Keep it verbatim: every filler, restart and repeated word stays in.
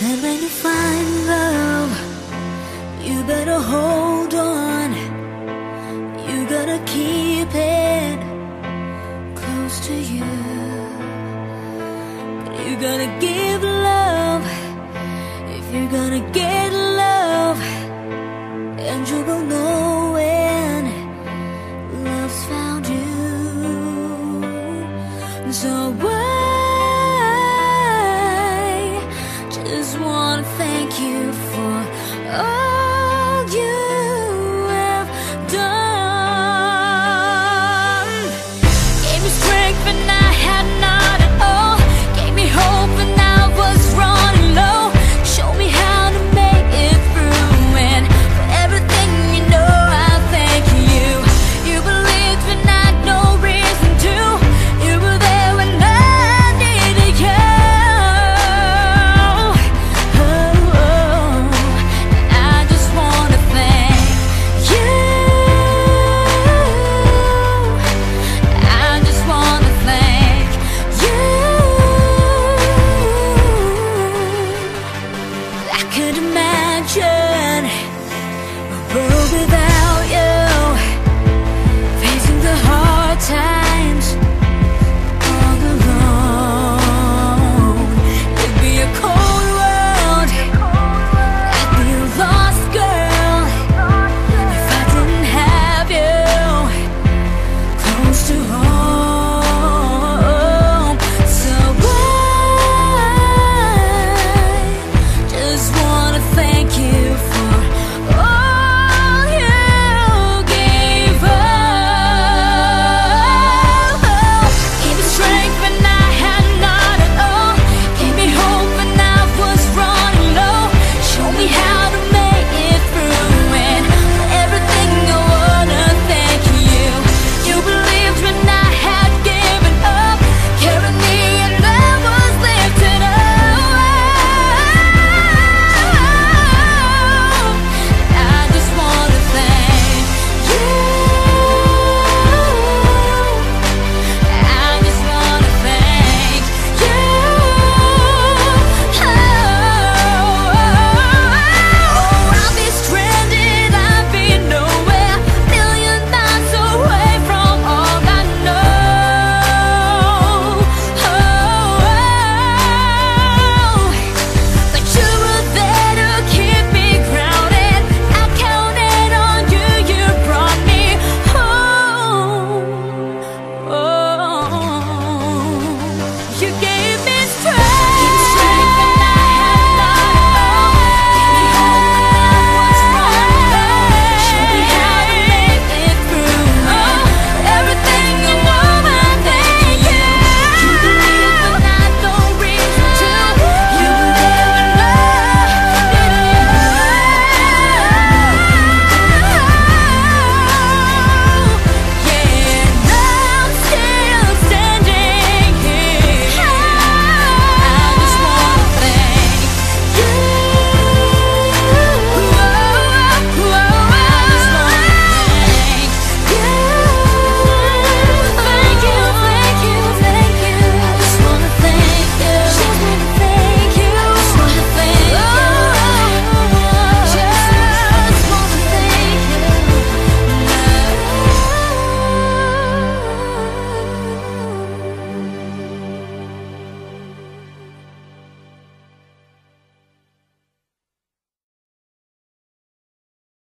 said when you find love, you better hold on. You gotta keep it close to you. But you gotta give love if you're gonna get love. And you will know when love's found you. So I just wanna thank you for all you have done. Gave me strength when I had not at all. Gave me hope when I was running low. Showed me how to make it through. And for everything, you know, I thank you. You believed when I had no reason to. You were there when I needed you. Oh, oh. And I just wanna thank you. I just wanna thank you. I could imagine a world without